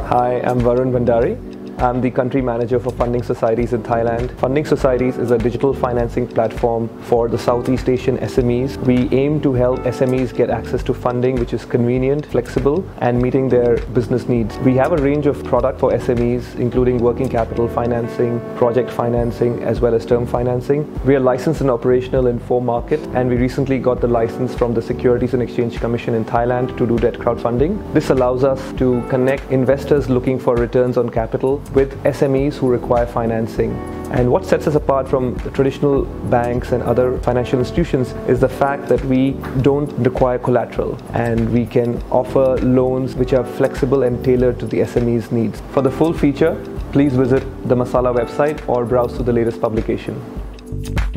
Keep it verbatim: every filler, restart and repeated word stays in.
Hi, I'm Varun Bhandari. I'm the country manager for Funding Societies in Thailand. Funding Societies is a digital financing platform for the Southeast Asian S M Es. We aim to help S M Es get access to funding which is convenient, flexible, and meeting their business needs. We have a range of products for S M Es, including working capital financing, project financing, as well as term financing. We are licensed and operational in four markets, and we recently got the license from the Securities and Exchange Commission in Thailand to do debt crowdfunding. This allows us to connect investors looking for returns on capital with S M Es who require financing. And what sets us apart from the traditional banks and other financial institutions is the fact that we don't require collateral, and we can offer loans which are flexible and tailored to the S M E's needs. For the full feature, please visit the Masala website or browse through the latest publication.